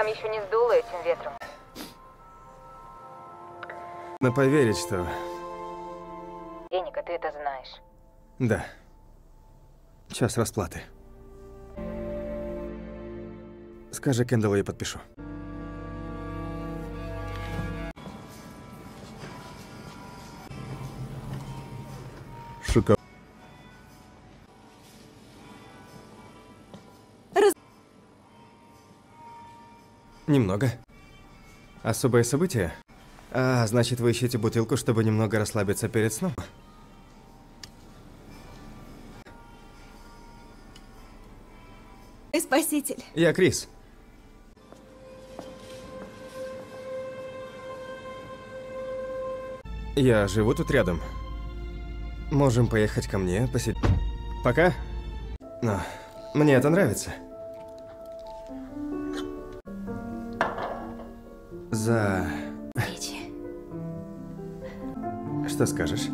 еще не сдуло этим ветром. Но поверить, что... Еника, ты это знаешь. Да. Час расплаты. Скажи Кендаллу, я подпишу. Шикарно. Немного. Особое событие? А, значит, вы ищете бутылку, чтобы немного расслабиться перед сном? Спаситель. Я Крис. Я живу тут рядом. Можем поехать ко мне, посидеть. Пока. Но мне это нравится. За... Ричи. Что скажешь?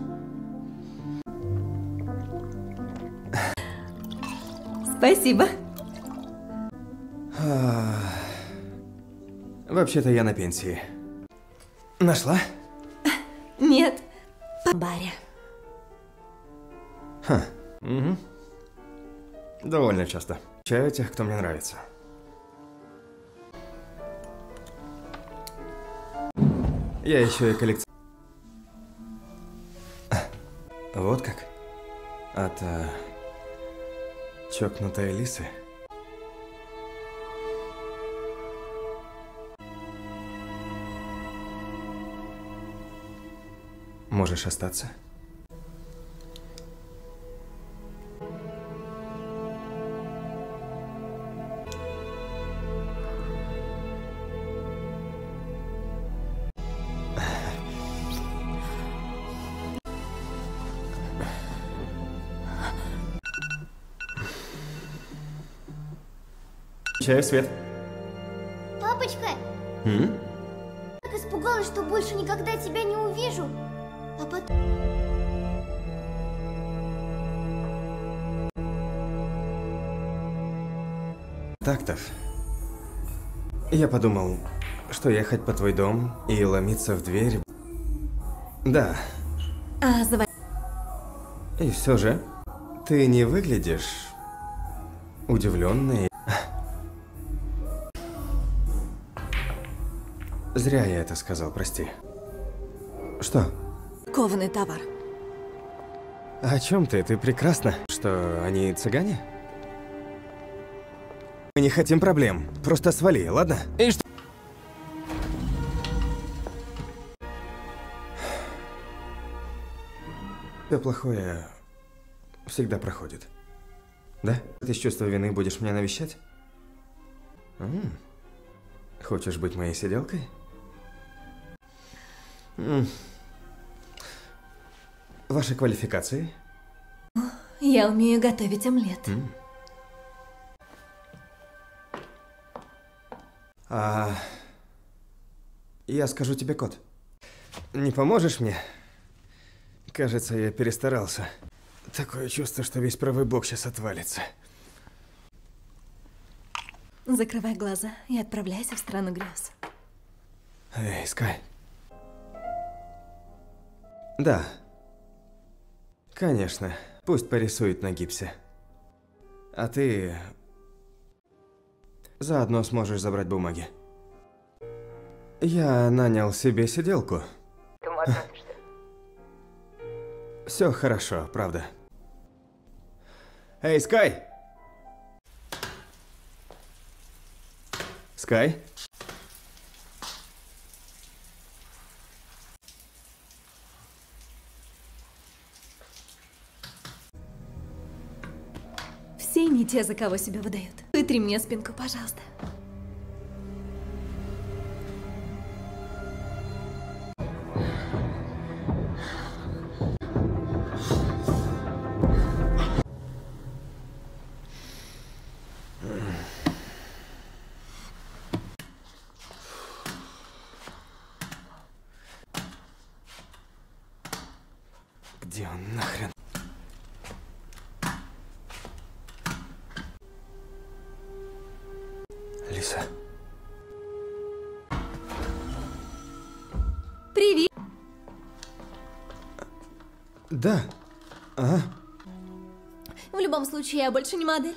Спасибо. Вообще-то я на пенсии. Нашла? Нет. По баре. Угу. Довольно часто. Чаю тех, кто мне нравится. Я еще и коллекционирую. Вот как? От чокнутой лисы. Можешь остаться? Чаю, Свет. Папочка, так испугалась, что больше никогда тебя не увижу. А потом... Так-то. Я подумал, что ехать по твой дом и ломиться в дверь... Да. И все же, ты не выглядишь удивленной. Зря я это сказал, прости. Что? Кованый товар. О чем ты? Ты прекрасна. Что, они цыгане? Мы не хотим проблем. Просто свали, ладно? И что? Все плохое всегда проходит. Да? Ты с чувства вины будешь меня навещать? Хочешь быть моей сиделкой? Ваши квалификации? Я умею готовить омлет. Я скажу тебе код. Не поможешь мне? Кажется, я перестарался. Такое чувство, что весь правый бок сейчас отвалится. Закрывай глаза и отправляйся в страну грез. Эй, Скай. Да. Конечно. Пусть порисует на гипсе. А ты... заодно сможешь забрать бумаги. Я нанял себе сиделку. Ты ему относишься? Все хорошо, правда. Эй, Скай! Скай? Все не те, за кого себя выдают. Вытри мне спинку, пожалуйста. Где он нахрен? Лиса. Да. Ага. В любом случае, я больше не модель.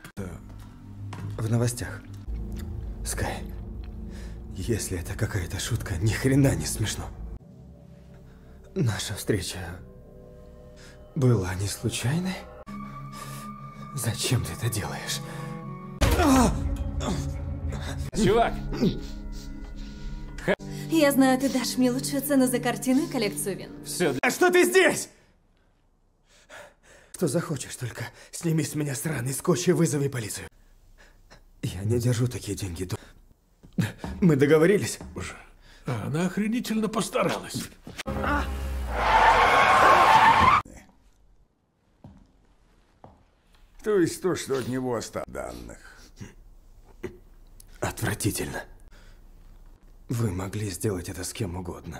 В новостях. Скай, если это какая-то шутка, ни хрена не смешно. Наша встреча была не случайной? Зачем ты это делаешь? Чувак! Я знаю, ты дашь мне лучшую цену за картину и коллекцию вин. Все, А что ты здесь? Что захочешь, только сними с меня сраный скотч и вызови полицию. Я не держу такие деньги дома. Мы договорились? Она охренительно постаралась. То есть то, что от него осталось данных. Отвратительно. Вы могли сделать это с кем угодно.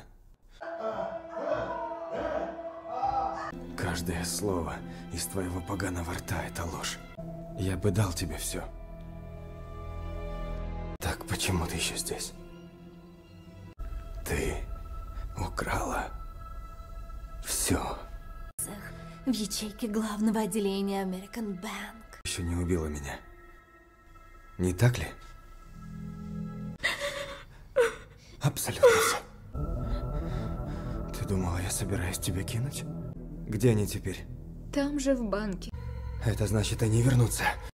Каждое слово из твоего поганого рта — это ложь. Я бы дал тебе все. Так почему ты еще здесь? Ты украла все. В ячейке главного отделения American Bank. Еще не убила меня. Не так ли? Абсолютно все. Ты думала, я собираюсь тебя кинуть? Где они теперь? Там же в банке. Это значит, они вернутся.